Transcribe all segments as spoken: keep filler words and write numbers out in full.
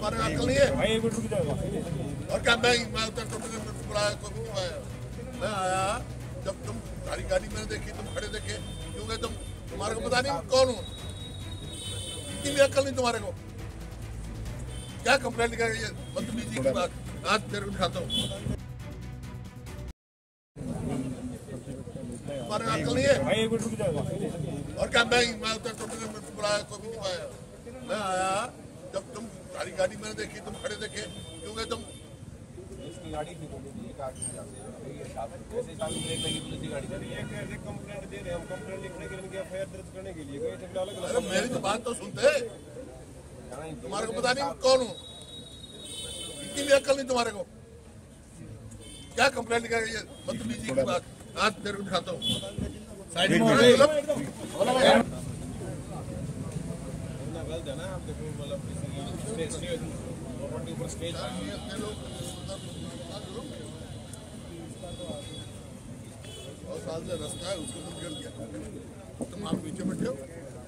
तुम्हारे अकल नहीं है और क्या? मैं मैं बुलाया कोई आया, मैं आया जब तुम सारी गाड़ी मैंने देखी, तुम खड़े देखे क्योंकि तुम तुम्हारे को पता नहीं कौन हूँ, इतनी भी अकल नहीं तुम्हारे को। क्या कंप्लेंट लिखा ये बदतमीजी की बात, आज तेरे को दिखाता हूँ। तुम्हारे अकल नहीं है और क्या? मैं मैं बुलाया कोई आया, मैं आया जब तुम सारी गाड़ी मैंने देखी, तुम खड़े देखे क्योंकि तुम गाड़ी थी कंप्लेंट दे रहे हैं हम, कंप्लेंट लिखने के लिए एफ आई आर दर्ज करने के लिए गए थे। अरे मेरी तो बात तो सुनते, तुम्हारे को पता नहीं कौन हूँ, इतनी भी अकल नहीं तुम्हारे को। क्या कंप्लेंट लिखा ये बदतमीजी की बात, आज तेरे को दिखाता हूँ। साइड में सौ साल से रास्ता है, उसको तुम गिर गया, तुम आप पीछे बैठे हो।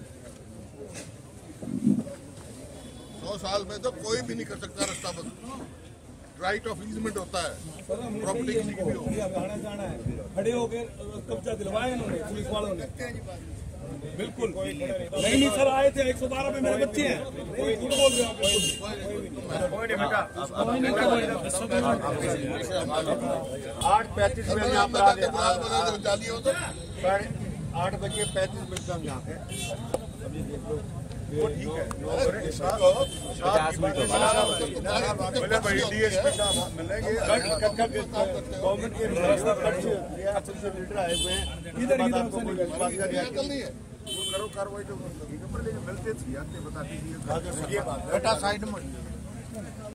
सौ साल में तो कोई भी नहीं कर सकता रास्ता बंद। राइट ऑफ ईजमेंट होता है, प्रॉपर्टी किसी की भी हो। खड़े होकर कब्जा दिलवाया इन्होंने पुलिस वालों ने। बिल्कुल नहीं नहीं सर, आए थे एक सौ बारह पे मेरे बच्चे हैं। कोई झूठ बोल रहे हो आठ पैंतीस में यहाँ पर साढ़े आठ बजे पैंतीस मिनट हम यहाँ पे वो ठीक है। पचास मिनट गवर्नमेंट के लीडर आए हुए हैं, इधर करो कार्रवाई जो मिलते थे बता दीजिए बेटा साइड में।